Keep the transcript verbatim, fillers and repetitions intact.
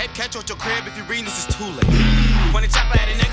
Tape catch at your crib if you reading this is too late. When the chopper at a nigga.